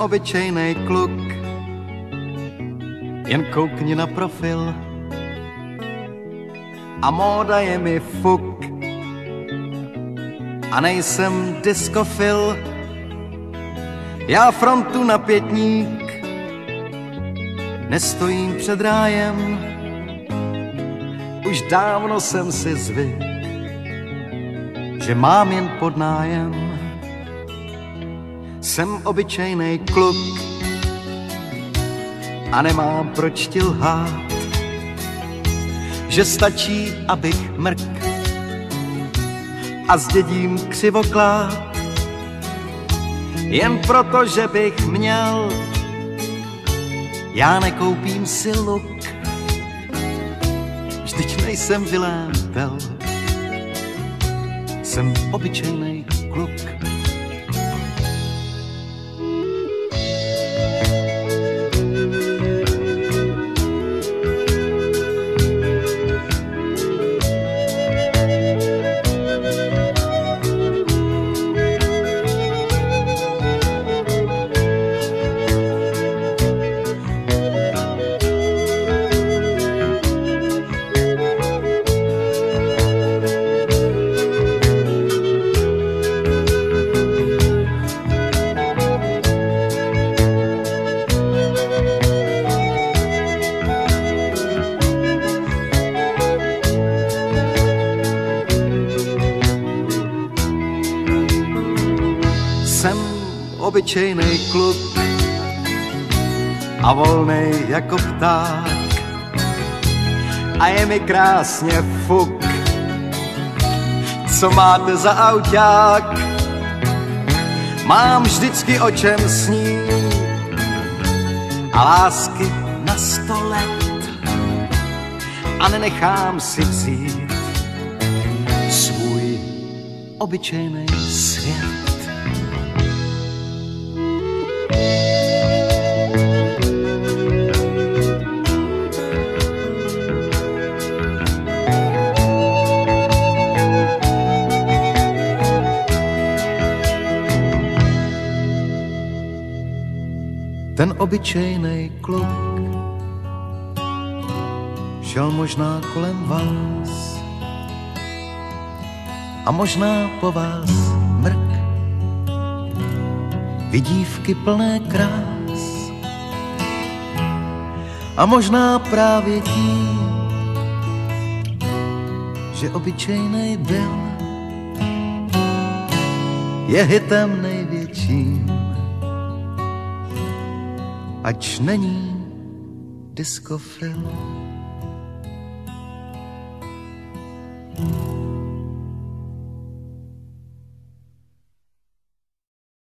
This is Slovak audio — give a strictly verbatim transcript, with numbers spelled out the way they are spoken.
obyčejnej kluk, jen koukni na profil a móda je mi fuk. A nejsem diskofil, já frontu na pětník, nestojím před rájem, už dávno jsem si zvyk, že mám jen podnájem. Jsem obyčejnej kluk a nemám proč ti lhát, že stačí, abych mrk a zdědím křivoklát, jen proto, že bych měl. Já nekoupím si luk, vždyť nejsem Vilém Tell, jsem obyčejnej kluk. Jsem obyčejnej kluk a volnej jako pták a je mi krásně fuk, co máte za auták. Mám vždycky o čem snít a lásky na sto let a nenechám si vzít svůj obyčejnej svět. Ten obyčejnej kluk šel možná kolem vás a možná po vás mrk, vidívky plné krás a možná právě tím, že obyčejnej byl, je hitem největším. Ač není diskofil.